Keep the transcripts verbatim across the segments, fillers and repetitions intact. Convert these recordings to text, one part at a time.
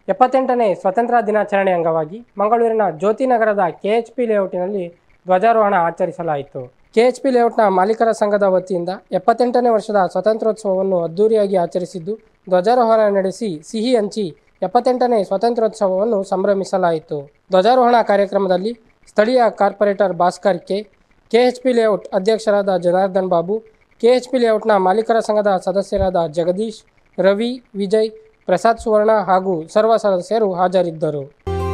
ಎಪ್ಪತ್ತೆಂಟನೇ ಸ್ವತಂತ್ರ ದಿನಾಚರಣೆ ಅಂಗವಾಗಿ ಮಂಗಳೂರಿನ ಜ್ಯೋತಿನಗರದ ಕೆಎಚ್ಪಿ ಲೇಔಟಿನಲ್ಲಿ ಧ್ವಜಾರೋಹಣ ಆಚರಿಸಲಾಯಿತು. ಕೆಎಚ್ಪಿ ಲೇಔಟ್ನ ಮಾಲೀಕರ ಸಂಘದ ವತಿಯಿಂದ ಎಪ್ಪತ್ತೆಂಟನೇ ವರ್ಷದ ಸ್ವಾತಂತ್ರ್ಯೋತ್ಸವವನ್ನು ಅದ್ದೂರಿಯಾಗಿ ಆಚರಿಸಿದ್ದು, ಧ್ವಜಾರೋಹಣ ನಡೆಸಿ ಸಿಹಿ ಹಂಚಿ ಎಪ್ಪತ್ತೆಂಟನೇ ಸ್ವಾತಂತ್ರ್ಯೋತ್ಸವವನ್ನು ಸಂಭ್ರಮಿಸಲಾಯಿತು. ಧ್ವಜಾರೋಹಣ ಕಾರ್ಯಕ್ರಮದಲ್ಲಿ ಸ್ಥಳೀಯ corporator Bhaskar K, KHP layout ಅಧ್ಯಕ್ಷರಾದ ಜನಾರ್ದನ್ ಬಾಬು, ಕೆಎಚ್ಪಿ ಲೇಔಟ್ನ ಮಾಲೀಕರ ಸಂಘದ ಸದಸ್ಯರಾದ ಜಗದೀಶ್, ರವಿ, ವಿಜಯ್, ಪ್ರಸಾದ್ ಸುವರ್ಣ ಹಾಗೂ ಸರ್ವ ಸದಸ್ಯರು ಹಾಜರಿದ್ದರು.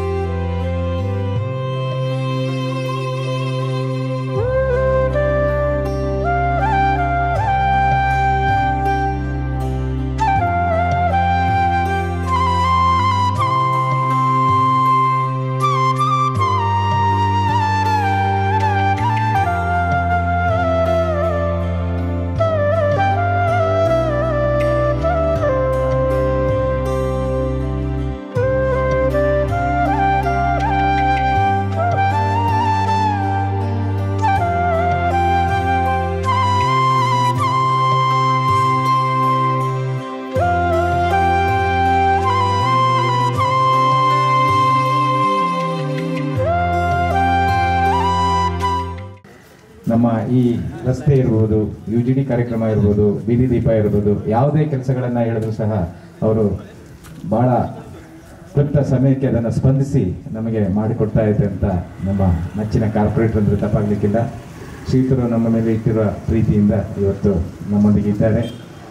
ನಮ್ಮ ಈ ರಸ್ತೆ ಇರ್ಬೋದು, ಯು ಜಿ ಡಿ ಕಾರ್ಯಕ್ರಮ ಇರ್ಬೋದು, ಬೀದಿ ದೀಪ ಇರ್ಬೋದು, ಯಾವುದೇ ಕೆಲಸಗಳನ್ನು ಹೇಳಿದ್ರು ಸಹ ಅವರು ಭಾಳ ಕ್ಲುಪ್ತ ಸಮಯಕ್ಕೆ ಅದನ್ನು ಸ್ಪಂದಿಸಿ ನಮಗೆ ಮಾಡಿಕೊಡ್ತಾ ಇದೆ ಅಂತ ನಮ್ಮ ನೆಚ್ಚಿನ ಕಾರ್ಪೊರೇಟರ್ ಅಂದರೆ ತಪ್ಪಾಗಲಿಕ್ಕಿಲ್ಲ. ಶ್ರೀತರು ನಮ್ಮ ಮೇಲೆ ಇಟ್ಟಿರುವ ಪ್ರೀತಿಯಿಂದ ಇವತ್ತು ನಮ್ಮೊಂದಿಗೆ ಇದ್ದಾರೆ.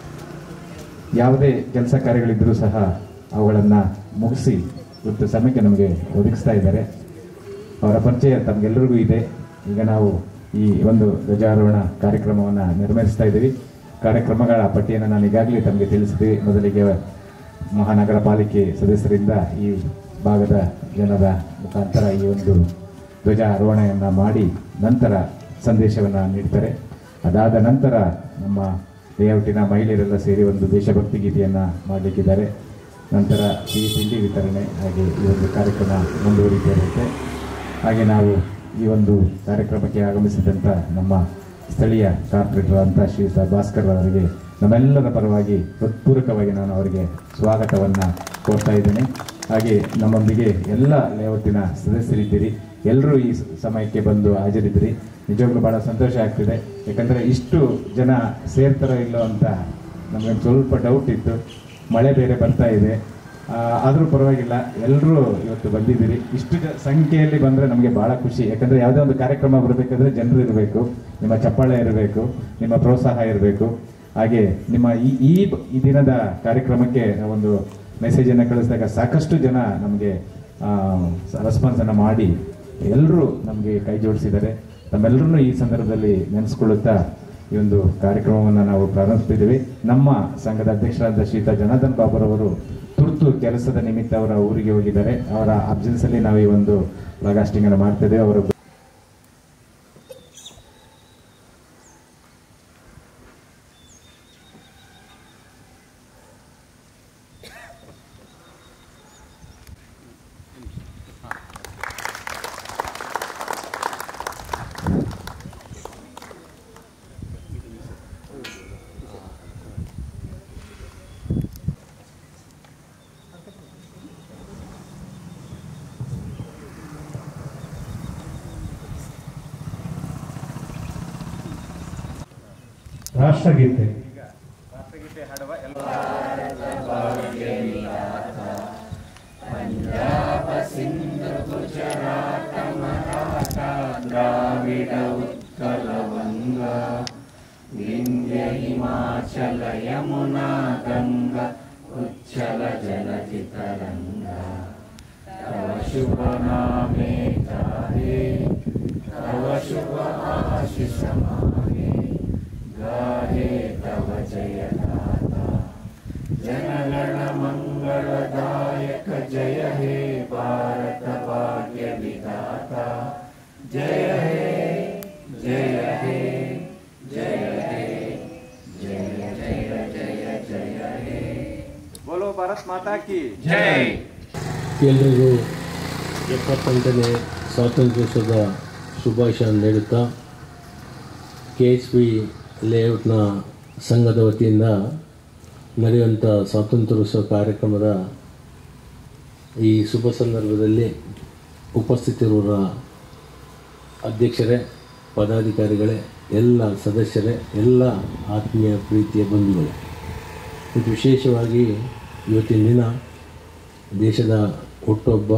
ಯಾವುದೇ ಕೆಲಸ ಕಾರ್ಯಗಳಿದ್ದರೂ ಸಹ ಅವುಗಳನ್ನು ಮುಗಿಸಿ ಇವತ್ತು ಸಮಯಕ್ಕೆ ನಮಗೆ ಒದಗಿಸ್ತಾ ಇದ್ದಾರೆ. ಅವರ ಪರಿಚಯ ತಮಗೆಲ್ಲರಿಗೂ ಇದೆ. ಈಗ ನಾವು ಈ ಒಂದು ಧ್ವಜಾರೋಹಣ ಕಾರ್ಯಕ್ರಮವನ್ನು ನಿರ್ವಹಿಸ್ತಾ ಇದ್ದೀವಿ. ಕಾರ್ಯಕ್ರಮಗಳ ಪಟ್ಟಿಯನ್ನು ನಾನು ಈಗಾಗಲೇ ತಮಗೆ ತಿಳಿಸಿದೆ. ಮೊದಲಿಗೆ ಮಹಾನಗರ ಪಾಲಿಕೆ ಸದಸ್ಯರಿಂದ ಈ ಭಾಗದ ಜನರ ಮುಖಾಂತರ ಈ ಒಂದು ಧ್ವಜಾರೋಹಣೆಯನ್ನು ಮಾಡಿ ನಂತರ ಸಂದೇಶವನ್ನು ನೀಡ್ತಾರೆ. ಅದಾದ ನಂತರ ನಮ್ಮ ಲೇಔಟಿನ ಮಹಿಳೆಯರೆಲ್ಲ ಸೇರಿ ಒಂದು ದೇಶಭಕ್ತಿ ಗೀತೆಯನ್ನು ಮಾಡಲಿಕ್ಕಿದ್ದಾರೆ. ನಂತರ ಸಿಹಿ ತಿಂಡಿ ವಿತರಣೆ, ಹಾಗೆ ಈ ಒಂದು ಕಾರ್ಯಕ್ರಮ ಮುಂದುವರಿತಾ ಇರುತ್ತೆ. ಹಾಗೆ ನಾವು ಈ ಒಂದು ಕಾರ್ಯಕ್ರಮಕ್ಕೆ ಆಗಮಿಸಿದಂಥ ನಮ್ಮ ಸ್ಥಳೀಯ ಕಾರ್ಪೊರೇಟರ್ ಅಂತ ಶ್ರೀಯುತ ಭಾಸ್ಕರ್ ಅವರಿಗೆ ನಮ್ಮೆಲ್ಲರ ಪರವಾಗಿ ಹೃತ್ಪೂರ್ವಕವಾಗಿ ನಾನು ಅವರಿಗೆ ಸ್ವಾಗತವನ್ನು ಕೋರ್ತಾ ಇದ್ದೇನೆ. ಹಾಗೆ ನಮ್ಮೊಂದಿಗೆ ಎಲ್ಲ ಲೇಔಟಿನ ಸದಸ್ಯರಿದ್ದೀರಿ. ಎಲ್ಲರೂ ಈ ಸಮಯಕ್ಕೆ ಬಂದು ಹಾಜರಿದ್ದೀರಿ. ನಿಜವಾಗ್ಲೂ ಭಾಳ ಸಂತೋಷ ಆಗ್ತಿದೆ. ಯಾಕಂದರೆ ಇಷ್ಟು ಜನ ಸೇರ್ತಾರೋ ಇಲ್ಲೋ ಅಂತ ನಮಗೆ ಸ್ವಲ್ಪ ಡೌಟ್ ಇತ್ತು. ಮಳೆ ಬೇರೆ ಬರ್ತಾ ಇದೆ, ಆದರೂ ಪರವಾಗಿಲ್ಲ, ಎಲ್ಲರೂ ಇವತ್ತು ಬಂದಿದ್ದೀರಿ. ಇಷ್ಟು ಜ ಸಂಖ್ಯೆಯಲ್ಲಿ ಬಂದರೆ ನಮಗೆ ಭಾಳ ಖುಷಿ. ಯಾಕಂದರೆ ಯಾವುದೇ ಒಂದು ಕಾರ್ಯಕ್ರಮ ಬರಬೇಕಾದ್ರೆ ಜನರು ಇರಬೇಕು, ನಿಮ್ಮ ಚಪ್ಪಾಳೆ ಇರಬೇಕು, ನಿಮ್ಮ ಪ್ರೋತ್ಸಾಹ ಇರಬೇಕು. ಹಾಗೆ ನಿಮ್ಮ ಈ ಈ ದಿನದ ಕಾರ್ಯಕ್ರಮಕ್ಕೆ ಒಂದು ಮೆಸೇಜನ್ನು ಕಳಿಸಿದಾಗ ಸಾಕಷ್ಟು ಜನ ನಮಗೆ ರೆಸ್ಪಾನ್ಸನ್ನು ಮಾಡಿ ಎಲ್ಲರೂ ನಮಗೆ ಕೈ ಜೋಡಿಸಿದ್ದಾರೆ. ನಮ್ಮೆಲ್ಲರೂ ಈ ಸಂದರ್ಭದಲ್ಲಿ ನೆನೆಸ್ಕೊಳ್ಳುತ್ತಾ ಈ ಒಂದು ಕಾರ್ಯಕ್ರಮವನ್ನು ನಾವು ಪ್ರಾರಂಭಿಸ್ತಿದ್ದೀವಿ. ನಮ್ಮ ಸಂಘದ ಅಧ್ಯಕ್ಷರಾದ ಶ್ರೀಯುತ ಜನಾರ್ದನ್ ಬಾಬುರವರು ತುರ್ತು ಕೆಲಸದ ನಿಮಿತ್ತ ಅವರ ಊರಿಗೆ ಹೋಗಿದ್ದಾರೆ. ಅವರ ಅಬ್ಸೆನ್ಸಲ್ಲಿ ನಾವು ಈ ಒಂದು ಬ್ಲಾಗ್ಕಾಸ್ಟಿಂಗ್ ಅನ್ನು ಮಾಡ್ತಿದ್ದೇವೆ. ಅವರು ರಾಷ್ಟ್ರಗೀತೆ ರಾಷ್ಟ್ರಗೀತೆ ಹಾಡುವ ಪಂಜಾಬ ಸಿಂಧು ಗುಜರಾತ ಮರಾಠ ದ್ರಾವಿಡ ಉತ್ಕಲ ವಂಗ ವಿಂಧ್ಯ ಹಿಮಾಚಲ ಯಮುನಾ ಗಂಗಾ ಉಚ್ಛಲ ಜಲಧಿ ತರಂಗ ತವ ಶುಭ ನಾಮೇ ಗಾಹೇ ತವ ಶುಭ ಆಶಿಷ ಮಾಹೇ गाहे तव जय गाथा जनगण मंगलदायक जय हे भारत भाग्य विधाता जय हे जय हे जय हे जय जय जय जय हे बोलो भारत माता की जय. ಎಲ್ಲರಿಗೂ ಎಪ್ಪತ್ತೆಂಟನೇ ಸ್ವಾತಂತ್ರ್ಯೋತ್ಸವದ ಶುಭಾಶಯ ನೀಡುತ್ತಾ ಕೆ ಎಚ್ ಪಿ ಲೇಔಟ್ನ ಸಂಘದ ವತಿಯಿಂದ ನಡೆಯುವಂಥ ಸ್ವಾತಂತ್ರ್ಯೋತ್ಸವ ಕಾರ್ಯಕ್ರಮದ ಈ ಶುಭ ಸಂದರ್ಭದಲ್ಲಿ ಉಪಸ್ಥಿತಿರುವ ಅಧ್ಯಕ್ಷರೇ, ಪದಾಧಿಕಾರಿಗಳೇ, ಎಲ್ಲ ಸದಸ್ಯರೇ, ಎಲ್ಲ ಆತ್ಮೀಯ ಪ್ರೀತಿಯ ಬಂಧುಗಳೇ, ಮತ್ತು ವಿಶೇಷವಾಗಿ ಇವತ್ತಿನ ದಿನ ದೇಶದ ಹುಟ್ಟುಹಬ್ಬ.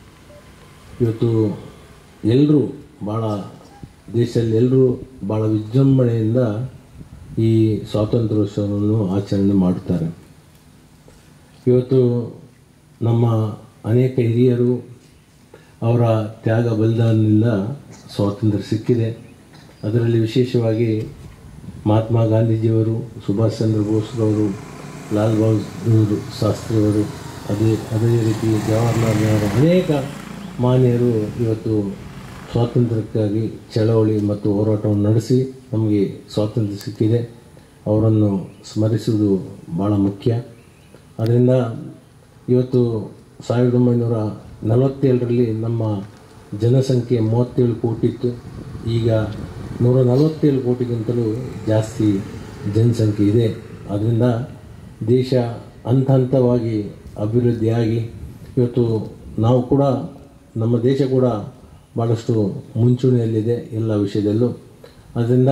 ಇವತ್ತು ಎಲ್ಲರೂ ಭಾಳ ದೇಶದಲ್ಲಿ ಎಲ್ಲರೂ ಭಾಳ ವಿಜೃಂಭಣೆಯಿಂದ ಈ ಸ್ವಾತಂತ್ರ್ಯೋತ್ಸವವನ್ನು ಆಚರಣೆ ಮಾಡುತ್ತಾರೆ. ಇವತ್ತು ನಮ್ಮ ಅನೇಕ ಹಿರಿಯರು ಅವರ ತ್ಯಾಗ ಬಲಿದಾನದಿಂದ ಸ್ವಾತಂತ್ರ್ಯ ಸಿಕ್ಕಿದೆ. ಅದರಲ್ಲಿ ವಿಶೇಷವಾಗಿ ಮಹಾತ್ಮ ಗಾಂಧೀಜಿಯವರು, ಸುಭಾಷ್ ಚಂದ್ರ ಬೋಸ್ರವರು, ಲಾಲ್ ಬಹದ್ದೂರ್ ಶಾಸ್ತ್ರಿಯವರು, ಅದೇ ಅದೇ ರೀತಿ ಜವಾಹರ್ಲಾಲ್ ನೆಹರು, ಅನೇಕ ಮಾನ್ಯರು ಇವತ್ತು ಸ್ವಾತಂತ್ರ್ಯಕ್ಕಾಗಿ ಚಳವಳಿ ಮತ್ತು ಹೋರಾಟವನ್ನು ನಡೆಸಿ ನಮಗೆ ಸ್ವಾತಂತ್ರ್ಯ ಸಿಕ್ಕಿದೆ. ಅವರನ್ನು ಸ್ಮರಿಸುವುದು ಭಾಳ ಮುಖ್ಯ. ಅದರಿಂದ ಇವತ್ತು ಸಾವಿರದ ಒಂಬೈನೂರ ನಲವತ್ತೇಳರಲ್ಲಿ ನಮ್ಮ ಜನಸಂಖ್ಯೆ ಮೂವತ್ತೇಳು ಕೋಟಿ ಇತ್ತು. ಈಗ ನೂರ ನಲವತ್ತೇಳು ಕೋಟಿಗಿಂತಲೂ ಜಾಸ್ತಿ ಜನಸಂಖ್ಯೆ ಇದೆ. ಅದರಿಂದ ದೇಶ ಹಂತ ಹಂತವಾಗಿ ಅಭಿವೃದ್ಧಿಯಾಗಿ ಇವತ್ತು ನಾವು ಕೂಡ, ನಮ್ಮ ದೇಶ ಕೂಡ ಭಾಳಷ್ಟು ಮುಂಚೂಣಿಯಲ್ಲಿದೆ ಎಲ್ಲ ವಿಷಯದಲ್ಲೂ. ಅದರಿಂದ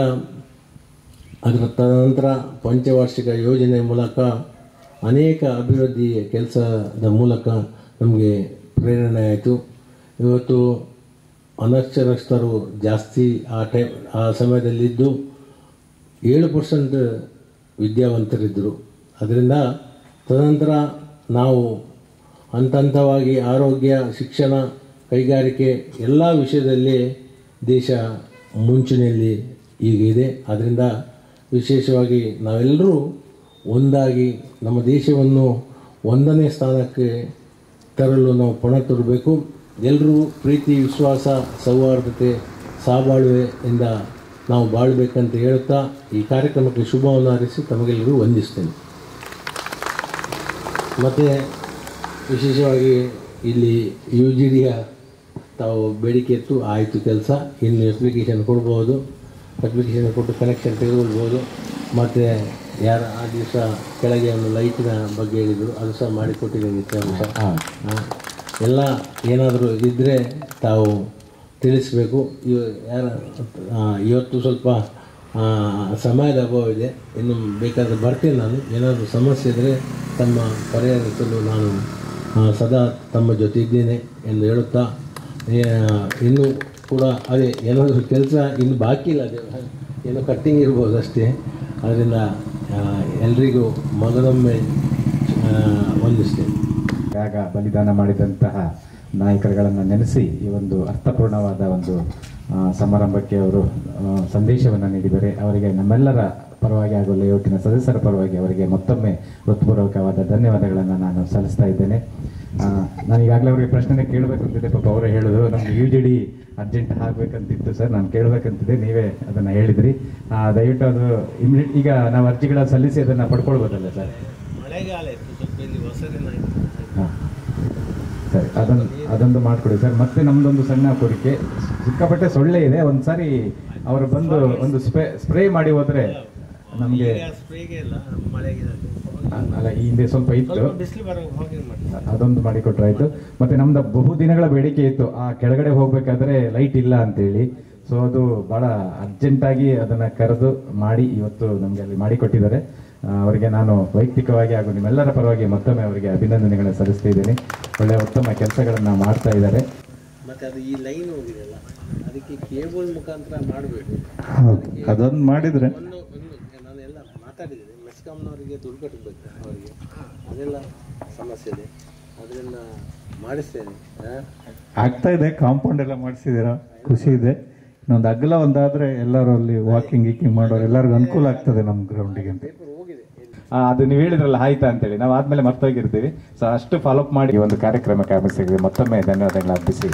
ಅದರ ತದನಂತರ ಪಂಚವಾರ್ಷಿಕ ಯೋಜನೆ ಮೂಲಕ ಅನೇಕ ಅಭಿವೃದ್ಧಿ ಕೆಲಸದ ಮೂಲಕ ನಮಗೆ ಪ್ರೇರಣೆ ಆಯಿತು. ಇವತ್ತು ಅನಕ್ಷರಸ್ಥರು ಜಾಸ್ತಿ ಆ ಟೈಮ್ ಆ ಸಮಯದಲ್ಲಿದ್ದು ಏಳು ಪರ್ಸೆಂಟ್ ವಿದ್ಯಾವಂತರಿದ್ದರು. ಅದರಿಂದ ತದನಂತರ ನಾವು ಹಂತ ಹಂತವಾಗಿ ಆರೋಗ್ಯ, ಶಿಕ್ಷಣ, ಕೈಗಾರಿಕೆ ಎಲ್ಲ ವಿಷಯದಲ್ಲಿ ದೇಶ ಮುಂಚೂಣಿಯಲ್ಲಿ ಈಗ ಇದೆ. ಅದರಿಂದ ವಿಶೇಷವಾಗಿ ನಾವೆಲ್ಲರೂ ಒಂದಾಗಿ ನಮ್ಮ ದೇಶವನ್ನು ಒಂದನೇ ಸ್ಥಾನಕ್ಕೆ ತರಲು ನಾವು ಪಣ ತೊಡಬೇಕು. ಎಲ್ಲರೂ ಪ್ರೀತಿ, ವಿಶ್ವಾಸ, ಸೌಹಾರ್ದತೆ, ಸಹಬಾಳ್ವೆಯಿಂದ ನಾವು ಬಾಳಬೇಕಂತ ಹೇಳುತ್ತಾ ಈ ಕಾರ್ಯಕ್ರಮಕ್ಕೆ ಶುಭವನ್ನು ಹಾರೈಸಿ ತಮಗೆಲ್ಲರೂ ವಂದಿಸ್ತೇನೆ. ಮತ್ತು ವಿಶೇಷವಾಗಿ ಇಲ್ಲಿ ಯು ಜಿ ಡಿಯ ತಾವು ಬೇಡಿಕೆ ಇತ್ತು, ಆಯಿತು ಕೆಲಸ. ಇನ್ನು ಅಪ್ಲಿಕೇಶನ್ ಕೊಡ್ಬೋದು, ಅಪ್ಲಿಕೇಶನ್ ಕೊಟ್ಟು ಕನೆಕ್ಷನ್ ತೆಗೆದುಕೊಳ್ಬೋದು. ಮತ್ತು ಯಾರು ಆ ದಿವಸ ಕೆಳಗೆ ಒಂದು ಲೈಟಿನ ಬಗ್ಗೆ ಹೇಳಿದರು, ಅದು ಸಹ ಮಾಡಿಕೊಟ್ಟಿದ್ದೀನಿ. ಎಲ್ಲ ಏನಾದರೂ ಇದ್ದರೆ ತಾವು ತಿಳಿಸಬೇಕು. ಇವ ಯಾರು ಇವತ್ತು ಸ್ವಲ್ಪ ಸಮಯದ ಅಭಾವ ಇದೆ, ಇನ್ನು ಬೇಕಾದರೆ ಬರ್ತೀನಿ ನಾನು. ಏನಾದರೂ ಸಮಸ್ಯೆ ಇದ್ದರೆ ತಮ್ಮ ಪರಿಹರಿಸಲು ನಾನು ಸದಾ ತಮ್ಮ ಜೊತೆ ಇದ್ದೇನೆ ಎಂದು ಹೇಳುತ್ತಾ, ಇನ್ನೂ ಕೂಡ ಅದೇ ಏನಾದರೂ ಕೆಲಸ ಇನ್ನು ಬಾಕಿ ಇಲ್ಲ, ಅದೇ ಏನೋ ಕಟ್ಟಿಂಗ್ ಇರ್ಬೋದು ಅಷ್ಟೇ. ಅದರಿಂದ ಎಲ್ರಿಗೂ ಮೊದಲೊಮ್ಮೆ ವಂದಿಸ್ತೇನೆ. ತ್ಯಾಗ ಬಲಿದಾನ ಮಾಡಿದಂತಹ ನಾಯಕರುಗಳನ್ನು ನೆನೆಸಿ ಈ ಒಂದು ಅರ್ಥಪೂರ್ಣವಾದ ಒಂದು ಸಮಾರಂಭಕ್ಕೆ ಅವರು ಸಂದೇಶವನ್ನು ನೀಡಿದ್ದಾರೆ. ಅವರಿಗೆ ನಮ್ಮೆಲ್ಲರ ಪರವಾಗಿ ಹಾಗೂ ಲೇಔಟಿನ ಸದಸ್ಯರ ಪರವಾಗಿ ಅವರಿಗೆ ಮತ್ತೊಮ್ಮೆ ಹೃತ್ಪೂರ್ವಕವಾದ ಧನ್ಯವಾದಗಳನ್ನು ನಾನು ಸಲ್ಲಿಸ್ತಾ ಇದ್ದೇನೆ. ನಾನು ಈಗಾಗಲೇ ಅವರಿಗೆ ಪ್ರಶ್ನೆ ಕೇಳಬೇಕಂತಿದ್ದೆ, ಪಾಪ ಅವರೇ ಹೇಳಿದ್ರು ನಮ್ಗೆ ಯು ಜಿ ಡಿ ಅರ್ಜೆಂಟ್ ಆಗಬೇಕಂತಿತ್ತು ಸರ್, ನಾನು ಕೇಳಬೇಕಂತಿದ್ದೆ, ನೀವೇ ಅದನ್ನು ಹೇಳಿದ್ರಿ. ದಯವಿಟ್ಟು ಅದು ಇಮಿಡಿಯೇಟ್ ಈಗ ನಾವು ಅರ್ಜಿಗಳ ಸಲ್ಲಿಸಿ ಅದನ್ನು ಪಡ್ಕೊಳ್ಬೋದಲ್ಲ ಸರ್? ಮಳೆಗಾಲ ಇತ್ತು, ಸ್ವಲ್ಪ ಇಲ್ಲಿ ಹೊಸದಿನ ಹಾಂ ಸರಿ, ಅದೊಂದು ಅದೊಂದು ಮಾಡಿಕೊಡಿ ಸರ್. ಮತ್ತೆ ನಮ್ಮದೊಂದು ಸಣ್ಣ ಕೋರಿಕೆ, ಸಿಕ್ಕಾಪಟ್ಟೆ ಸೊಳ್ಳೆ ಇದೆ, ಒಂದು ಸಾರಿ ಅವರು ಬಂದು ಒಂದು ಸ್ಪ್ರೇ ಸ್ಪ್ರೇ ಮಾಡಿ ಹೋದರೆ ನಮಗೆ. ಸ್ಪ್ರೇಗೆ ಇಲ್ಲ, ಮಳೆಗೆ ಅಲ್ಲ, ಈ ಹಿಂದೆ ಸ್ವಲ್ಪ ಇತ್ತು, ಬಿಸಿಲು ಬರೋ ಹೋಗಿ ಮಾಡಿ ಅದೊಂದು ಮಾಡಿಕೊಟ್ರೆ ಆಯಿತು. ಮತ್ತು ನಮ್ದು ಬಹುದಿನಗಳ ಬೇಡಿಕೆ ಇತ್ತು, ಆ ಕೆಳಗಡೆ ಹೋಗಬೇಕಾದ್ರೆ ಲೈಟ್ ಇಲ್ಲ ಅಂತೇಳಿ. ಸೊ ಅದು ಭಾಳ ಅರ್ಜೆಂಟಾಗಿ ಅದನ್ನು ಕರೆದು ಮಾಡಿ ಇವತ್ತು ನಮಗೆ ಅಲ್ಲಿ ಮಾಡಿಕೊಟ್ಟಿದ್ದಾರೆ. ಅವರಿಗೆ ನಾನು ವೈಯಕ್ತಿಕವಾಗಿ ಹಾಗೂ ನಿಮ್ಮೆಲ್ಲರ ಪರವಾಗಿ ಮತ್ತೊಮ್ಮೆ ಅವರಿಗೆ ಅಭಿನಂದನೆಗಳನ್ನು ಸಲ್ಲಿಸ್ತಾ ಇದ್ದೀನಿ. ಒಳ್ಳೆಯ ಉತ್ತಮ ಕೆಲಸಗಳನ್ನು ಮಾಡ್ತಾ ಇದ್ದಾರೆ. ಮತ್ತು ಅದು ಈ ಲೈನ್ ಹೋಗಿದೆಯಲ್ಲ, ಅದಕ್ಕೆ ಕೇಬಲ್ ಮುಖಾಂತರ ಮಾಡಬೇಕು. ಅದೊಂದು ಮಾಡಿದರೆ ಒಂದು ಒಂದು ನಾನು ಎಲ್ಲ ಮಾತಾಡಿದ್ದೀನಿ, ಮೆಸ್ಕಾಮ್ನವರಿಗೆ ದುಡ್ಡು ಕಟ್ಟಬೇಕು ಅವರಿಗೆ, ಅದೆಲ್ಲ ಸಮಸ್ಯೆ ಇದೆ. ಅದರಿಂದ ಮಾಡಿಸ್ತೇನೆ. ಆಗ್ತಾ ಇದೆ, ಕಾಂಪೌಂಡ್ ಎಲ್ಲ ಮಾಡಿಸಿದ್ದೀರಾ, ಖುಷಿ ಇದೆ. ಇನ್ನೊಂದು ಅಗಲ ಒಂದಾದರೆ ಎಲ್ಲರೂ ಅಲ್ಲಿ ವಾಕಿಂಗ್ ಗೀಕಿಂಗ್ ಮಾಡೋರು ಎಲ್ಲರಿಗೂ ಅನುಕೂಲ ಆಗ್ತದೆ ನಮ್ಮ ಗ್ರೌಂಡಿಗೆ ಅಂತ. ಅದು ನೀವು ಹೇಳಿದ್ರಲ್ಲ ಆಯ್ತಾ ಅಂತೇಳಿ, ನಾವು ಆದ್ಮೇಲೆ ಮರ್ತೋಗಿರ್ತೀವಿ. ಸೊ ಅಷ್ಟು ಫಾಲೋಅಪ್ ಮಾಡಿ ಈ ಒಂದು ಕಾರ್ಯಕ್ರಮಕ್ಕೆ ಆಗಮಿಸಿದ್ರೆ ಮತ್ತೊಮ್ಮೆ ಧನ್ಯವಾದಗಳು ಅರ್ಪಿಸಿ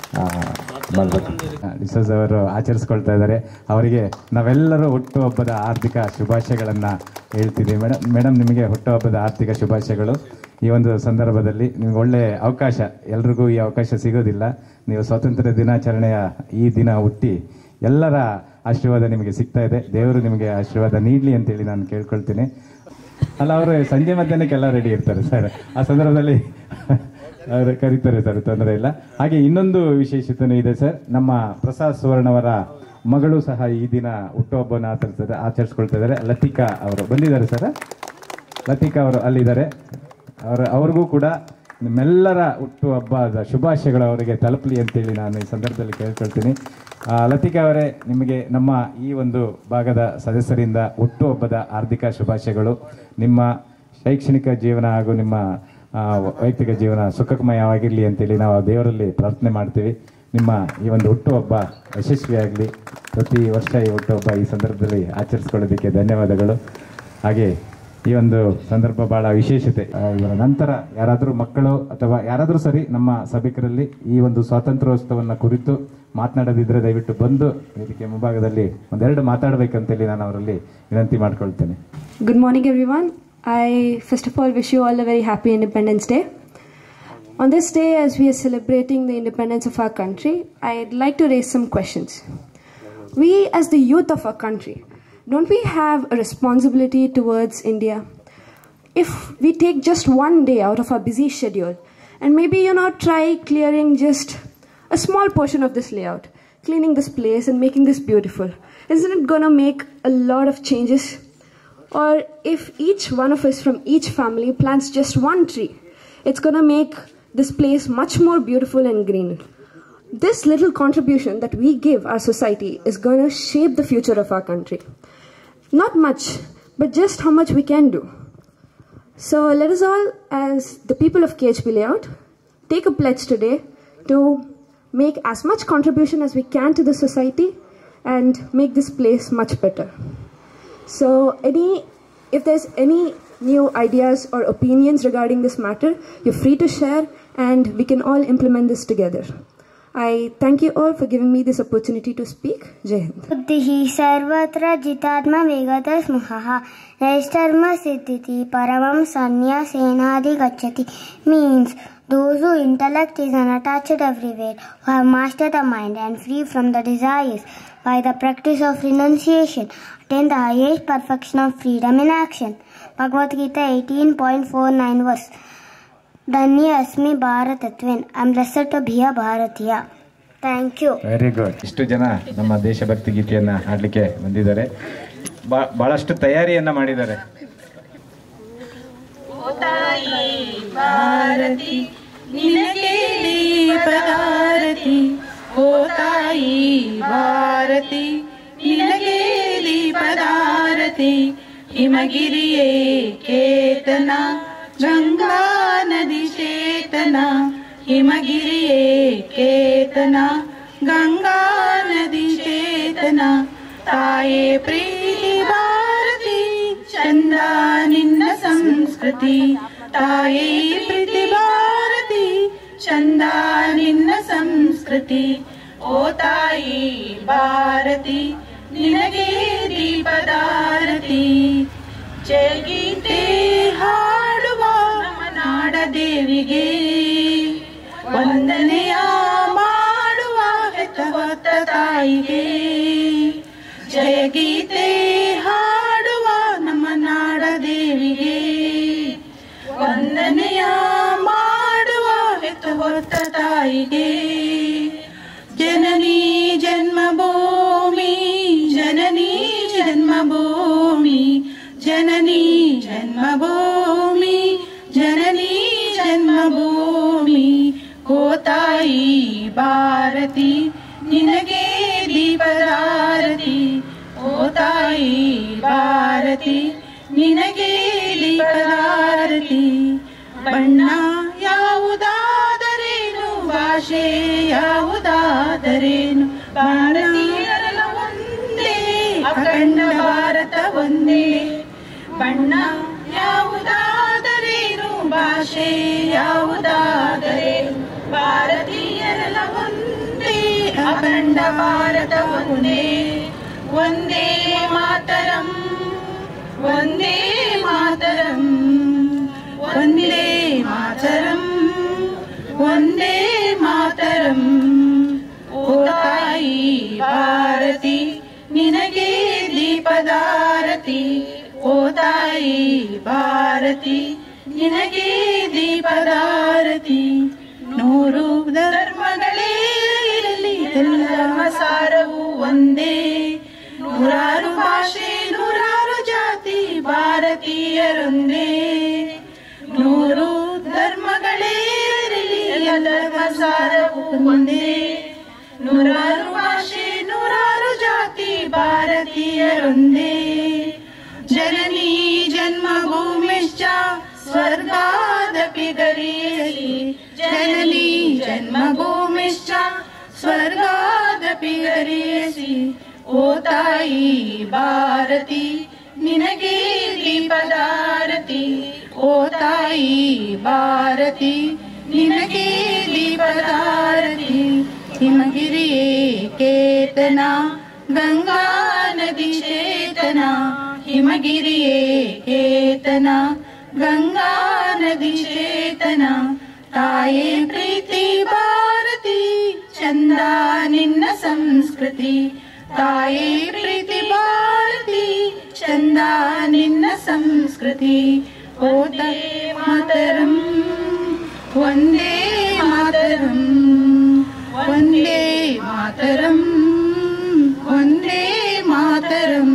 ಮಾಡಬೇಕು. ಡಿಸೋಜ್ ಅವರು ಆಚರಿಸ್ಕೊಳ್ತಾ ಇದ್ದಾರೆ, ಅವರಿಗೆ ನಾವೆಲ್ಲರೂ ಹುಟ್ಟುಹಬ್ಬದ ಆರ್ಥಿಕ ಶುಭಾಶಯಗಳನ್ನು ಹೇಳ್ತಿದ್ದೀವಿ. ಮೇಡಮ್ ಮೇಡಮ್ ನಿಮಗೆ ಹುಟ್ಟುಹಬ್ಬದ ಆರ್ಥಿಕ ಶುಭಾಶಯಗಳು. ಈ ಒಂದು ಸಂದರ್ಭದಲ್ಲಿ ನಿಮ್ಗೆ ಒಳ್ಳೆಯ ಅವಕಾಶ, ಎಲ್ರಿಗೂ ಈ ಅವಕಾಶ ಸಿಗೋದಿಲ್ಲ. ನೀವು ಸ್ವಾತಂತ್ರ್ಯ ದಿನಾಚರಣೆಯ ಈ ದಿನ ಹುಟ್ಟಿ ಎಲ್ಲರ ಆಶೀರ್ವಾದ ನಿಮಗೆ ಸಿಗ್ತಾ ಇದೆ. ದೇವರು ನಿಮಗೆ ಆಶೀರ್ವಾದ ನೀಡಲಿ ಅಂತೇಳಿ ನಾನು ಕೇಳ್ಕೊಳ್ತೀನಿ. ಅಲ್ಲ, ಅವರು ಸಂಜೆ ಮಧ್ಯಾಹ್ನಕ್ಕೆಲ್ಲ ರೆಡಿ ಇರ್ತಾರೆ ಸರ್. ಆ ಸಂದರ್ಭದಲ್ಲಿ ಅವ್ರು ಕರೀತಾರೆ ಸರ್, ತೊಂದರೆ ಇಲ್ಲ. ಹಾಗೆ ಇನ್ನೊಂದು ವಿಶೇಷತೆನೂ ಇದೆ ಸರ್, ನಮ್ಮ ಪ್ರಸಾದ್ ಸುವರ್ಣವರ ಮಗಳು ಸಹ ಈ ದಿನ ಹುಟ್ಟುಹಬ್ಬವನ್ನು ಆಚರಿಸ್ತಾರೆ ಆಚರಿಸ್ಕೊಳ್ತಾ ಇದ್ದಾರೆ. ಲತಿಕಾ ಅವರು ಬಂದಿದ್ದಾರೆ ಸರ್, ಲತಿಕಾ ಅವರು ಅಲ್ಲಿದ್ದಾರೆ. ಅವರ ಅವ್ರಿಗೂ ಕೂಡ ನಿಮ್ಮೆಲ್ಲರ ಹುಟ್ಟುಹಬ್ಬದ ಶುಭಾಶಯಗಳು ಅವರಿಗೆ ತಲುಪಲಿ ಅಂತೇಳಿ ನಾನು ಈ ಸಂದರ್ಭದಲ್ಲಿ ಕೇಳ್ಕೊಳ್ತೀನಿ. ಲತಿಕಾ ಅವರೇ, ನಿಮಗೆ ನಮ್ಮ ಈ ಒಂದು ಭಾಗದ ಸದಸ್ಯರಿಂದ ಹುಟ್ಟುಹಬ್ಬದ ಹಾರ್ದಿಕ ಶುಭಾಶಯಗಳು. ನಿಮ್ಮ ಶೈಕ್ಷಣಿಕ ಜೀವನ ಹಾಗೂ ನಿಮ್ಮ ವೈಯಕ್ತಿಕ ಜೀವನ ಸುಖಮಯವಾಗಿರಲಿ ಅಂತೇಳಿ ನಾವು ದೇವರಲ್ಲಿ ಪ್ರಾರ್ಥನೆ ಮಾಡ್ತೀವಿ. ನಿಮ್ಮ ಈ ಒಂದು ಹುಟ್ಟುಹಬ್ಬ ಯಶಸ್ವಿಯಾಗಲಿ. ಪ್ರತಿ ವರ್ಷ ಈ ಹುಟ್ಟುಹಬ್ಬ ಈ ಸಂದರ್ಭದಲ್ಲಿ ಆಚರಿಸ್ಕೊಳ್ಳೋದಕ್ಕೆ ಧನ್ಯವಾದಗಳು. ಹಾಗೆ ಈ ಒಂದು ಸಂದರ್ಭ ಬಹಳ ವಿಶೇಷತೆ. ಇವರ ನಂತರ ಯಾರಾದರೂ ಮಕ್ಕಳು ಅಥವಾ ಯಾರಾದರೂ ಸರಿ ನಮ್ಮ ಸಭಿಕರಲ್ಲಿ ಈ ಒಂದು ಸ್ವಾತಂತ್ರ್ಯೋತ್ಸವವನ್ನು ಕುರಿತು ಮಾತನಾಡೋದಿದ್ರೆ ದಯವಿಟ್ಟು ಬಂದು ಇದಕ್ಕೆ ಮುಂಭಾಗದಲ್ಲಿ ಒಂದೆರಡು ಮಾತಾಡಬೇಕಂತೇಳಿ ನಾನು ಅವರಲ್ಲಿ ವಿನಂತಿ ಮಾಡ್ಕೊಳ್ತೇನೆ. Good morning everyone. I first of all wish you all a very happy Independence Day. On this day, as we are celebrating the independence of our country, I'd like to raise some questions. We as the youth of our country, don't we have a responsibility towards India? If we take just one day out of our busy schedule and maybe, you know, try clearing just a small portion of this layout, cleaning this place and making this beautiful, isn't it going to make a lot of changes? Or if each one of us from each family plants just one tree, it's going to make this place much more beautiful and green. This little contribution that we give our society is going to shape the future of our country. Not much, but just how much we can do. So let us all, as the people of K H P Layout, take a pledge today to make as much contribution as we can to the society and make this place much better. So any, if there's any new ideas or opinions regarding this matter, you're free to share and we can all implement this together. I thank you all for giving me this opportunity to speak. Jai Hind. बुद्धिः सर्वत्र जितात्मा वेगतः स्मुहः नैष्कर्म सिद्धिति परमं संन्यासेनाधिगच्छति means those whose intellect is unattached everywhere, who have mastered the mind and free from the desires by the practice of renunciation, attain the highest perfection of freedom in action. Bhagavad Gita eighteen point four nine verse. ಧನ್ಯ ಅಸ್ಮಿ ಭಾರತತ್ವೇನ್. I am blessed to be a Bharatiya. Thank you. Very good. ಇಷ್ಟು ಜನ ನಮ್ಮ ದೇಶಭಕ್ತಿ ಗೀತೆಯನ್ನು ಹಾಡಲಿಕ್ಕೆ ಬಂದಿದ್ದಾರೆ, ಬಹಳಷ್ಟು ತಯಾರಿಯನ್ನ ಮಾಡಿದ್ದಾರೆ. ಭಾರತಿ ನಿನಗೆ ದೀಪದಾರತಿ, ಓ ತಾಯಿ ಭಾರತಿ ನಿನಗೆ ದೀಪದಾರತಿ, ಹಿಮಗಿರಿಯೇ ಕೇತನ ಗಂಗಾ ನದಿ ಚೇತನ, ಹಿಮಗಿರಿಯೇ ಕೇತನ ಗಂಗಾ ನದಿ ಚೇತನ, ತಾಯೇ ಪ್ರೀತಿ ಭಾರತಿ ಚಂದ ನಿನ್ನ ಸಂಸ್ಕೃತಿ, ತಾಯೇ ಪ್ರೀತಿ ಭಾರತಿ ಚಂದ ನಿನ್ನ ಸಂಸ್ಕೃತಿ, ಓ ತಾಯಿ ಭಾರತಿ ನಿನಗೆ ದೀಪದಾರತಿ. ಜಯಗೀತೆ ಹಾಡುವ ನಾಡ ದೇವಿಗೆ, ವಂದನೆಯ ಮಾಡುವ ಹೆತ್ತ ಹೊತ್ತ ತಾಯಿಗೆ, ಜಯಗೀತೆ ಹಾಡುವ ನಮ್ಮ ನಾಡ ದೇವಿಗೆ, ವಂದನೆಯ ಮಾಡುವ ಹೆತ್ತ ಹೊತ್ತ ತಾಯಿಗೆ. ಜನನಿ ಜನ್ಮಭೂಮಿ ಜನನಿ ಜನ್ಮಭೂಮಿ ಜನನಿ ಜನ್ಮಭೂಮಿ ಜನನಿ ಜನ್ಮಭೂಮಿ, ಓ ತಾಯಿ ಭಾರತಿ ನಿನಗೆ ದೀಪದಾರತಿ, ಓ ತಾಯಿ ಭಾರತಿ ನಿನಗೆ ದೀಪದಾರತಿ. ಬಣ್ಣ ಯಾವುದಾದರೇನು ಭಾಷೆ ಯಾವುದಾದರೇನು, ಭಾರತೀಯರೆಲ್ಲ ಒಂದೇ ಅಖಂಡ ಭಾರತ ಒಂದೇ. ಬಣ್ಣ ಯಾವುದಾದರೇನು ಭಾಷೆ ಯಾವುದಾದರೇನು, ಭಾರತೀಯರೆಲ್ಲ ಒಂದೇ ಅಖಂಡ ಭಾರತ ಒಂದೇ. ಒಂದೇ ಮಾತರಂ ಒಂದೇ ಮಾತರಂ ಒಂದೇ ಮಾತರಂ ಒಂದೇ ಮಾತರಂ, ಓ ತಾಯಿ ಭಾರತಿ ನಿನಗೆ ದೀಪದಾರತಿ, ಓ ತಾಯಿ ಭಾರತಿ ನಿನಗೆ ದೀಪದಾರತಿ. ನೂರು ಧರ್ಮಗಳೇ ಇರಲಿ ಧರ್ಮ ಸಾರವು ಒಂದೇ. ನೂರಾರು ಭಾಷೆ ನೂರಾರು ಜಾತಿ ಭಾರತೀಯರೊಂದೇ. ನೂರು ಧರ್ಮಗಳೇ ಇರಲಿ ಧರ್ಮ ಸಾರವು ಒಂದೇ. ನೂರಾರು ಭಾಷೆ ನೂರಾರು ಜಾತಿ ಭಾರತೀಯರೊಂದೇ. ಜನನಿ ಜನ್ಮಭೂಮಿಶ್ಚ ಸ್ವರ್ಗಾದಪಿ ಗರೀಯಸಿ. ಜನನಿ ಜನ್ಮಭೂಮಿಶ್ಚ ಸ್ವರ್ಗಾದಪಿ ಗರೀಯಸಿ. ಓ ತಾಯಿ ಭಾರತಿ ನಿನಗೆ ದೀಪದಾರತಿ. ಓ ತಾಯಿ ಭಾರತಿ ನಿನಗೆ ದೀಪದಾರತಿ. ಹಿಮಗಿರಿಯೇ ಕೇತನ ಗಂಗಾ ನದಿ ಚೇತನ. ಹಿಮಗಿರಿಯೇ ಕೇತನ ಗಂಗಾ ನದಿ ಚೇತನ. ತಾಯೇ ಪ್ರೀತಿ ಭಾರತಿ ಚಂದ ನಿನ್ನ ಸಂಸ್ಕೃತಿ. ತಾಯೇ ಪ್ರೀತಿ ಭಾರತಿ ಚಂದ ನಿನ್ನ ಸಂಸ್ಕೃತಿ. ಓದೇ ಮಾತರಂ ವಂದೇ ಮಾತರಂ ವಂದೇ ಮಾತರಂ ವಂದೇ ಮಾತರಂ.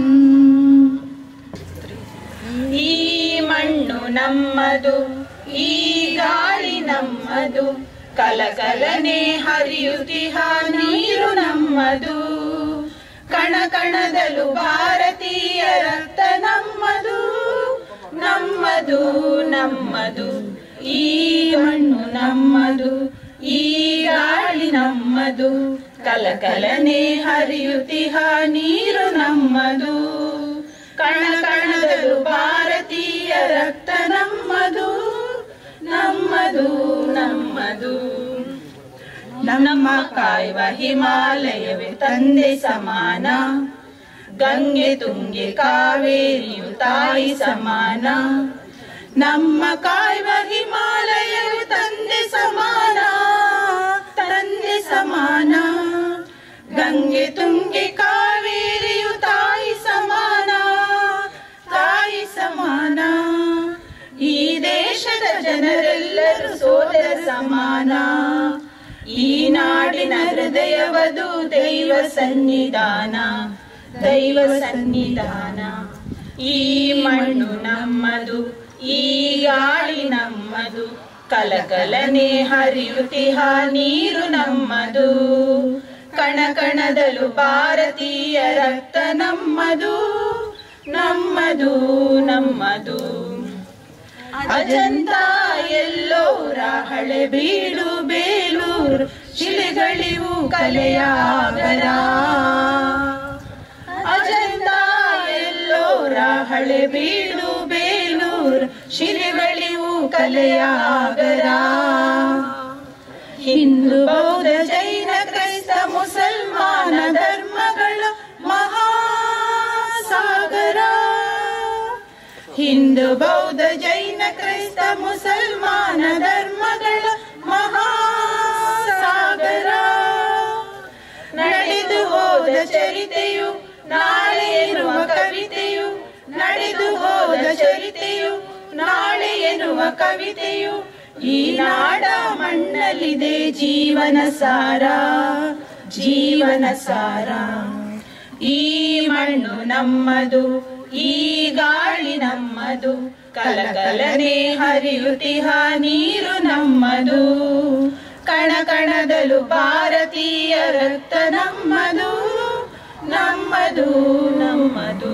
ಈ ಮಣ್ಣು ನಮ್ಮದು, ಈ ಗಾಳಿ ನಮ್ಮದು, ಕಲಕಲನೆ ಹರಿಯುತ್ತಿಹ ನೀರು ನಮ್ಮದು. ಕಣ ಕಣದಲು ಭಾರತೀಯ ರಕ್ತ ನಮ್ಮದು, ನಮ್ಮದು ನಮ್ಮದು. ಈ ಮಣ್ಣು ನಮ್ಮದು, ಈ ಗಾಳಿ ನಮ್ಮದು, ಕಲಕಲನೆ ಹರಿಯುತ್ತಿಹ ನೀರು ನಮ್ಮದು. ಕಣ ಕಣದಲು ಭಾರತೀಯ ರಕ್ತ ನಮ್ಮದು, ನಮ್ಮದು ನಮ್ಮದು. ನಮ್ಮ ಕಾಯುವ ಹಿಮಾಲಯವೇ ತಂದೆ ಸಮಾನ. ಗಂಗೆ ತುಂಗೆ ಕಾವೇರಿಯು ತಾಯಿ ಸಮಾನ. ನಮ್ಮ ಕಾಯುವ ಹಿಮಾಲಯವೇ ತಂದೆ ಸಮಾನ, ತಂದೆ ಸಮಾನ. ಗಂಗೆ ತುಂಗೆ ಕಾವೇರಿಯು ತಾಯಿ ಸಮಾನ, ತಾಯಿ ಸಮಾನ. ಈ ದೇಶದ ಜನರೆಲ್ಲರೂ ಸೋದರ ಸಮಾನ. ಈ ನಾಡಿನ ಹೃದಯವದು ದೈವ ಸನ್ನಿಧಾನ, ದೈವ ಸನ್ನಿಧಾನ. ಈ ಮಣ್ಣು ನಮ್ಮದು, ಈ ಗಾಳಿ ನಮ್ಮದು, ಕಲಕಲನೆ ಹರಿಯುತ್ತಿಹ ನೀರು ನಮ್ಮದು. ಕಣ ಕಣದಲು ಭಾರತೀಯ ರಕ್ತ ನಮ್ಮದು, ನಮ್ಮದು ನಮ್ಮದು. ಅಜಂತ ಎಲ್ಲೋರ ಹಳೆ ಬೀಡು ಬೇಲೂರು ಶಿಲೆಗಳಿವು ಕಲೆಯಾಗರ. ಅಜಂತ ಎಲ್ಲೋರ ಹಳೆ ಬೀಡು ಬೇಲೂರು ಶಿಲೆಗಳಿವು ಕಲೆಯಾಗರ. ಹಿಂದೂ ಬೌದ್ಧ ಜೈನ ಕ್ರೈಸ್ತ ಮುಸಲ್ಮಾನ ಧರ್ಮಗಳ ಮಹಾಸಾಗರ. ಹಿಂದೂ ಬೌದ್ಧ ಜೈನ ಕ್ರೈಸ್ತ ಮುಸಲ್ಮಾನ ಧರ್ಮಗಳ ಮಹಾಸಾಗರ. ನಡೆದು ಹೋದ ಚರಿತೆಯು ನಾಳೆ ಎನ್ನುವ ಕವಿತೆಯು, ನಡೆದು ಹೋದ ಚರಿತೆಯು ನಾಳೆ ಎನ್ನುವ ಕವಿತೆಯು. ಈ ನಾಡ ಮಣ್ಣಲ್ಲಿದೆ ಜೀವನ ಸಾರ, ಜೀವನ ಸಾರ. ಈ ಮಣ್ಣು ನಮ್ಮದು, ಈ ಗಾಳಿ ನಮ್ಮದು, ಕಲಕಲನೆ ಹರಿಯುತ್ತಿಹ ನೀರು ನಮ್ಮದು. ಕಣ ಕಣದಲು ಭಾರತೀಯ ರಕ್ತ ನಮ್ಮದು, ನಮ್ಮದು ನಮ್ಮದು.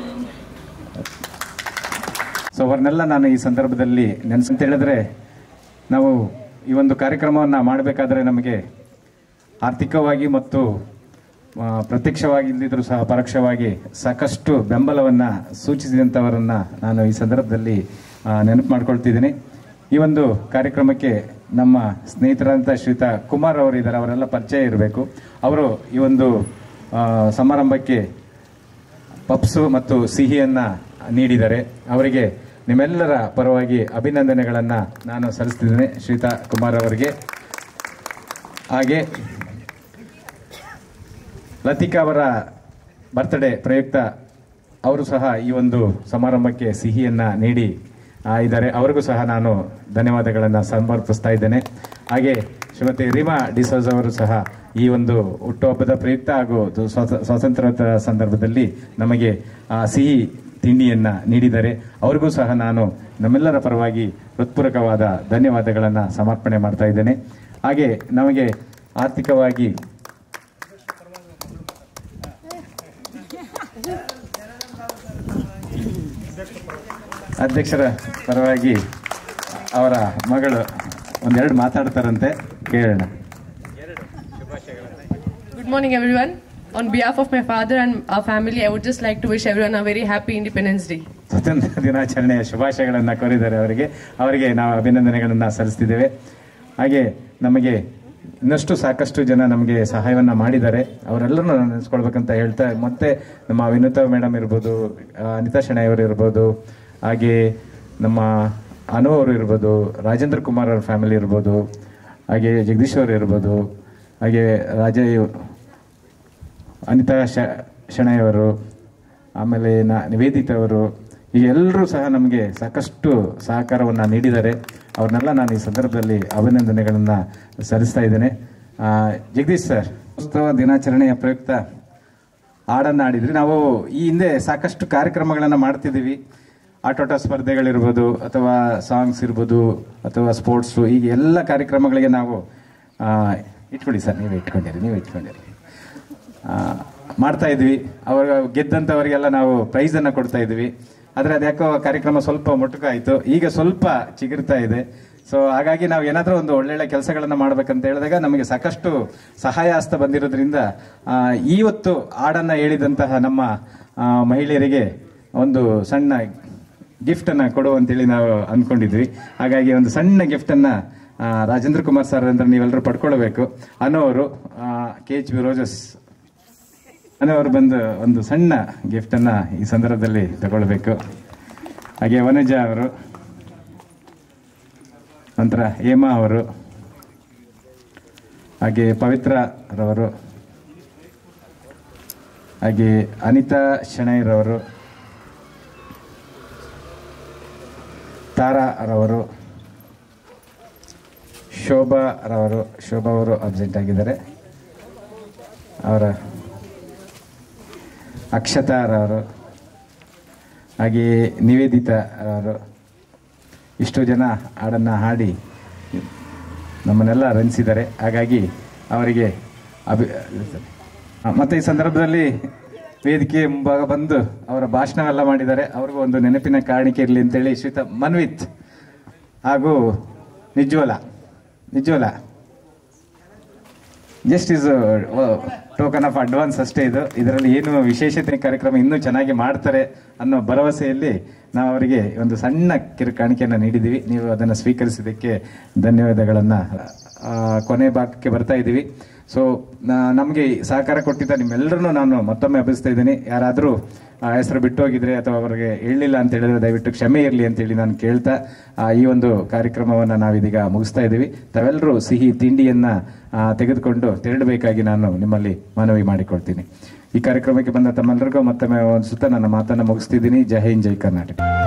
ಸೊ ಅವರನ್ನೆಲ್ಲ ನಾನು ಈ ಸಂದರ್ಭದಲ್ಲಿ ನೆನೆಸಂತ ಹೇಳಿದ್ರೆ, ನಾವು ಈ ಒಂದು ಕಾರ್ಯಕ್ರಮವನ್ನು ಮಾಡಬೇಕಾದ್ರೆ ನಮಗೆ ಆರ್ಥಿಕವಾಗಿ ಮತ್ತು ಪ್ರತ್ಯಕ್ಷವಾಗಿ ಇಲ್ಲದಿದ್ದರೂ ಸಹ ಪರೋಕ್ಷವಾಗಿ ಸಾಕಷ್ಟು ಬೆಂಬಲವನ್ನು ಸೂಚಿಸಿದಂಥವರನ್ನು ನಾನು ಈ ಸಂದರ್ಭದಲ್ಲಿ ನೆನಪು ಮಾಡ್ಕೊಳ್ತಿದ್ದೀನಿ. ಈ ಒಂದು ಕಾರ್ಯಕ್ರಮಕ್ಕೆ ನಮ್ಮ ಸ್ನೇಹಿತರಂಥ ಶ್ರೀಯುತ ಕುಮಾರ್ ಅವರು ಇದ್ದಾರೆ, ಅವರೆಲ್ಲ ಪರಿಚಯ ಇರಬೇಕು. ಅವರು ಈ ಒಂದು ಸಮಾರಂಭಕ್ಕೆ ಪಪ್ಸು ಮತ್ತು ಸಿಹಿಯನ್ನು ನೀಡಿದ್ದಾರೆ. ಅವರಿಗೆ ನಿಮ್ಮೆಲ್ಲರ ಪರವಾಗಿ ಅಭಿನಂದನೆಗಳನ್ನು ನಾನು ಸಲ್ಲಿಸ್ತಿದ್ದೇನೆ ಶ್ರೀಯುತ ಕುಮಾರ್ ಅವರಿಗೆ. ಹಾಗೆ ಲತಿಕಾ ಅವರ ಬರ್ತ್ಡೇ ಪ್ರಯುಕ್ತ ಅವರು ಸಹ ಈ ಒಂದು ಸಮಾರಂಭಕ್ಕೆ ಸಿಹಿಯನ್ನು ನೀಡಿ ಇದ್ದಾರೆ. ಅವ್ರಿಗೂ ಸಹ ನಾನು ಧನ್ಯವಾದಗಳನ್ನು ಸಮರ್ಪಿಸ್ತಾ ಇದ್ದೇನೆ. ಹಾಗೆ ಶ್ರೀಮತಿ ರೀಮಾ ಡಿಸೋಜ್ ಅವರು ಸಹ ಈ ಒಂದು ಹುಟ್ಟುಹಬ್ಬದ ಪ್ರಯುಕ್ತ ಹಾಗೂ ಸ್ವಾತಂತ್ರ್ಯದ ಸಂದರ್ಭದಲ್ಲಿ ನಮಗೆ ಸಿಹಿ ತಿಂಡಿಯನ್ನು ನೀಡಿದ್ದಾರೆ. ಅವ್ರಿಗೂ ಸಹ ನಾನು ನಮ್ಮೆಲ್ಲರ ಪರವಾಗಿ ಹೃತ್ಪೂರ್ವಕವಾದ ಧನ್ಯವಾದಗಳನ್ನು ಸಮರ್ಪಣೆ ಮಾಡ್ತಾ ಇದ್ದೇನೆ. ಹಾಗೆ ನಮಗೆ ಆರ್ಥಿಕವಾಗಿ ಅಧ್ಯಕ್ಷರ ಪರವಾಗಿ ಅವರ ಮಗಳು ಒಂದೆರಡು ಮಾತಾಡ್ತಾರಂತೆ, ಕೇಳೋಣ. Good morning everyone. On behalf of my father and our family, I would just like to wish everyone a very happy Independence Day. ಸ್ವಾತಂತ್ರ್ಯ ದಿನಾಚರಣೆಯ ಶುಭಾಶಯಗಳನ್ನು ಕೋರಿದ್ದಾರೆ ಅವರಿಗೆ ಅವರಿಗೆ ನಾವು ಅಭಿನಂದನೆಗಳನ್ನು ಸಲ್ಲಿಸ್ತಿದ್ದೇವೆ. ಹಾಗೆ ನಮಗೆ ಇನ್ನಷ್ಟು ಸಾಕಷ್ಟು ಜನ ನಮಗೆ ಸಹಾಯವನ್ನು ಮಾಡಿದ್ದಾರೆ, ಅವರೆಲ್ಲರೂ ನೆನೆಸ್ಕೊಳ್ಬೇಕಂತ ಹೇಳ್ತಾ, ಮತ್ತೆ ನಮ್ಮ ವಿನುತಾ ಮೇಡಮ್ ಇರ್ಬೋದು, ಅನಿತಾ ಶೆಣೈ ಅವರು ಇರ್ಬೋದು, ಹಾಗೆ ನಮ್ಮ ಅನು ಅವರು ಇರ್ಬೋದು, ರಾಜೇಂದ್ರ ಕುಮಾರ್ ಅವ್ರ ಫ್ಯಾಮಿಲಿ ಇರ್ಬೋದು, ಹಾಗೆ ಜಗದೀಶ್ ಅವರು ಇರ್ಬೋದು, ಹಾಗೆ ರಾಜ ಅನಿತಾ ಶ ಶೆಣೈ ಅವರು, ಆಮೇಲೆ ನಾ ನಿವೇದಿತ ಅವರು, ಈಗ ಎಲ್ಲರೂ ಸಹ ನಮಗೆ ಸಾಕಷ್ಟು ಸಹಕಾರವನ್ನು ನೀಡಿದ್ದಾರೆ. ಅವ್ರನ್ನೆಲ್ಲ ನಾನು ಈ ಸಂದರ್ಭದಲ್ಲಿ ಅಭಿನಂದನೆಗಳನ್ನು ಸಲ್ಲಿಸ್ತಾ ಇದ್ದೇನೆ. ಜಗದೀಶ್ ಸರ್, ಉತ್ಸವ ದಿನಾಚರಣೆಯ ಪ್ರಯುಕ್ತ ಹಾಡನ್ನು ಆಡಿದ್ರಿ. ನಾವು ಈ ಹಿಂದೆ ಸಾಕಷ್ಟು ಕಾರ್ಯಕ್ರಮಗಳನ್ನು ಮಾಡ್ತಿದ್ದೀವಿ. ಆಟೋಟ ಸ್ಪರ್ಧೆಗಳಿರ್ಬೋದು, ಅಥವಾ ಸಾಂಗ್ಸ್ ಇರ್ಬೋದು, ಅಥವಾ ಸ್ಪೋರ್ಟ್ಸು, ಈಗ ಎಲ್ಲ ಕಾರ್ಯಕ್ರಮಗಳಿಗೆ ನಾವು ಇಟ್ಕೊಳ್ಳಿ ಸರ್, ನೀವೇ ಇಟ್ಕೊಂಡಿರಿ ನೀವೇ ಇಟ್ಕೊಂಡಿರಿ ಮಾಡ್ತಾ ಇದ್ವಿ. ಅವಾಗ ಗೆದ್ದಂಥವರಿಗೆಲ್ಲ ನಾವು ಪ್ರೈಸನ್ನು ಕೊಡ್ತಾ ಇದ್ವಿ. ಆದರೆ ಅದ್ಯಾಕೋ ಕಾರ್ಯಕ್ರಮ ಸ್ವಲ್ಪ ಮೊಟಕಾಯಿತು, ಈಗ ಸ್ವಲ್ಪ ಚಿಗುರ್ತಾ ಇದೆ. ಸೊ ಹಾಗಾಗಿ ನಾವು ಏನಾದರೂ ಒಂದು ಒಳ್ಳೊಳ್ಳೆ ಕೆಲಸಗಳನ್ನು ಮಾಡ್ಬೇಕಂತ ಹೇಳಿದಾಗ ನಮಗೆ ಸಾಕಷ್ಟು ಸಹಾಯ ಹಸ್ತ ಬಂದಿರೋದ್ರಿಂದ ಇವತ್ತು ಹಾಡನ್ನು ಹೇಳಿದಂತಹ ನಮ್ಮ ಮಹಿಳೆಯರಿಗೆ ಒಂದು ಸಣ್ಣ ಗಿಫ್ಟನ್ನು ಕೊಡುವಂತೇಳಿ ನಾವು ಅಂದ್ಕೊಂಡಿದ್ವಿ. ಹಾಗಾಗಿ ಒಂದು ಸಣ್ಣ ಗಿಫ್ಟನ್ನು ರಾಜೇಂದ್ರ ಕುಮಾರ್ ಸರ್ ಅಂದ್ರೆ ನೀವೆಲ್ಲರೂ ಪಡ್ಕೊಳ್ಬೇಕು. ಅನ್ನೋರು ಕೆ ಎಚ್ ಬಿ ರೋಜಸ್ ಅನ್ನೋರು ಬಂದು ಒಂದು ಸಣ್ಣ ಗಿಫ್ಟನ್ನು ಈ ಸಂದರ್ಭದಲ್ಲಿ ತಗೊಳ್ಬೇಕು. ಹಾಗೆ ವನಜ ಅವರು, ನಂತರ ಹೇಮಾ ಅವರು, ಹಾಗೆ ಪವಿತ್ರ ರವರು, ಹಾಗೆ ಅನಿತಾ ಶೆಣೈರವರು, ತಾರಾ ರವರು, ಶೋಭಾ ರವರು, ಶೋಭಾ ಅವರು ಅಬ್ಸೆಂಟ್ ಆಗಿದ್ದಾರೆ, ಅವರ ಅಕ್ಷತಾ ರವರು, ಹಾಗೆಯೇ ನಿವೇದಿತಾ ರವರು, ಇಷ್ಟು ಜನ ಹಾಡನ್ನು ಹಾಡಿ ನಮ್ಮನ್ನೆಲ್ಲ ರಂಜಿಸಿದ್ದಾರೆ. ಹಾಗಾಗಿ ಅವರಿಗೆ ಅಭಿ ಮತ್ತು ಈ ಸಂದರ್ಭದಲ್ಲಿ ವೇದಿಕೆ ಮುಂಭಾಗ ಬಂದು ಅವರ ಭಾಷಣವೆಲ್ಲ ಮಾಡಿದ್ದಾರೆ. ಅವ್ರಿಗೂ ಒಂದು ನೆನಪಿನ ಕಾಣಿಕೆ ಇರಲಿ ಅಂತೇಳಿ ಶ್ರೀತ ಮನ್ವಿತ್ ಹಾಗೂ Nijwala Nijwala just is token of advance ಅಷ್ಟೇ. ಇದು ಇದರಲ್ಲಿ ಏನು ವಿಶೇಷತೆ ಕಾರ್ಯಕ್ರಮ ಇನ್ನೂ ಚೆನ್ನಾಗಿ ಮಾಡ್ತಾರೆ ಅನ್ನೋ ಭರವಸೆಯಲ್ಲಿ ನಾವು ಅವರಿಗೆ ಒಂದು ಸಣ್ಣ ಕಿರು ಕಾಣಿಕೆಯನ್ನು ನೀಡಿದ್ದೀವಿ. ನೀವು ಅದನ್ನು ಸ್ವೀಕರಿಸಿದ್ದಕ್ಕೆ ಧನ್ಯವಾದಗಳನ್ನು. ಕೊನೆ ಭಾಗಕ್ಕೆ ಬರ್ತಾ ಇದ್ದೀವಿ. ಸೊ ನಮಗೆ ಸಹಕಾರ ಕೊಟ್ಟಿದ್ದ ನಿಮ್ಮೆಲ್ಲರನ್ನೂ ನಾನು ಮತ್ತೊಮ್ಮೆ ಅಭಿಸ್ತಾ ಇದ್ದೀನಿ. ಯಾರಾದರೂ ಹೆಸರು ಬಿಟ್ಟು ಹೋಗಿದ್ರೆ ಅಥವಾ ಅವರಿಗೆ ಹೇಳಲಿಲ್ಲ ಅಂತ ಹೇಳಿದ್ರೆ ದಯವಿಟ್ಟು ಕ್ಷಮೆ ಇರಲಿ ಅಂತೇಳಿ ನಾನು ಕೇಳ್ತಾ ಈ ಒಂದು ಕಾರ್ಯಕ್ರಮವನ್ನು ನಾವಿದೀಗ ಮುಗಿಸ್ತಾ ಇದ್ದೀವಿ. ತಾವೆಲ್ಲರೂ ಸಿಹಿ ತಿಂಡಿಯನ್ನು ತೆಗೆದುಕೊಂಡು ತೆರಳಬೇಕಾಗಿ ನಾನು ನಿಮ್ಮಲ್ಲಿ ಮನವಿ ಮಾಡಿಕೊಳ್ತೀನಿ. ಈ ಕಾರ್ಯಕ್ರಮಕ್ಕೆ ಬಂದ ತಮ್ಮೆಲ್ಲರಿಗೂ ಮತ್ತೊಮ್ಮೆ ಒಂದು ಸುತ್ತ ನನ್ನ ಮಾತನ್ನು ಮುಗಿಸ್ತಿದ್ದೀನಿ. ಜೈ ಹಿಂದ್, ಜೈ ಕರ್ನಾಟಕ.